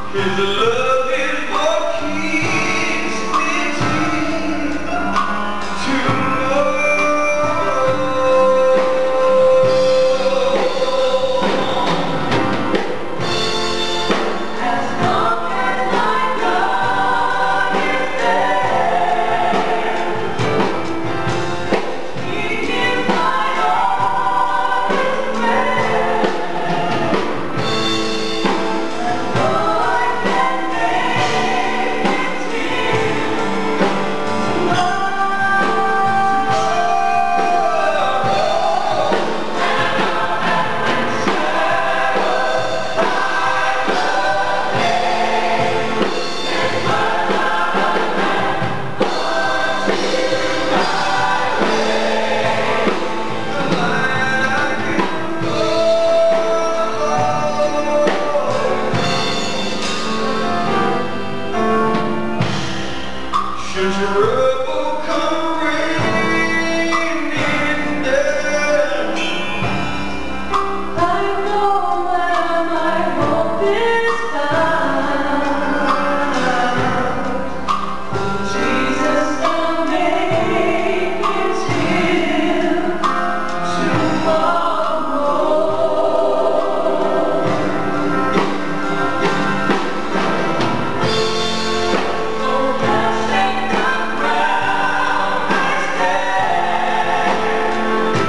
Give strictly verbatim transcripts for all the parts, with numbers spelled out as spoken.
His love is what keeps me deep to know. As long as my God is there, He is my always prayer. Lord can make it till should your rebel come raining down, I know where my hope is found. Jesus, I'll make it till tomorrow. Oh, blessed the ground I stand,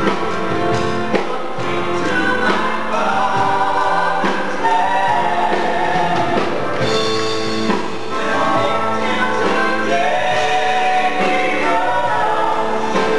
to my Father's hand. Till today He rose to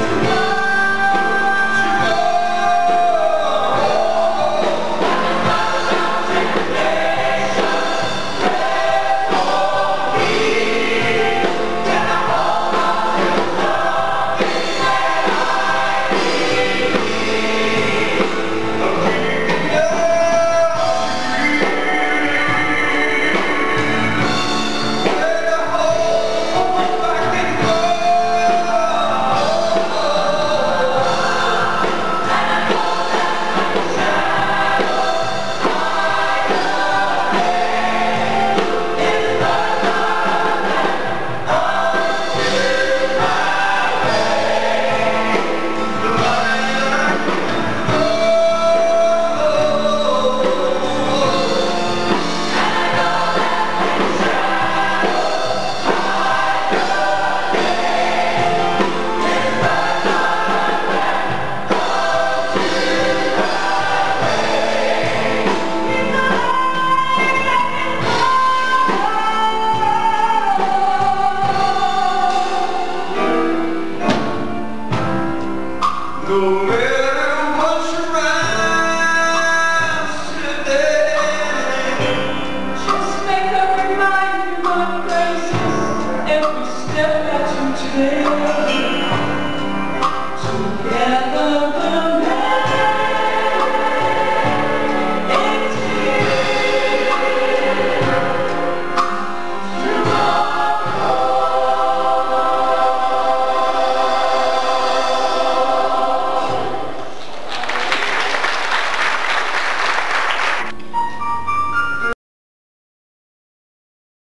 no matter what surrounds today, just make a reminder of graces every step that you take.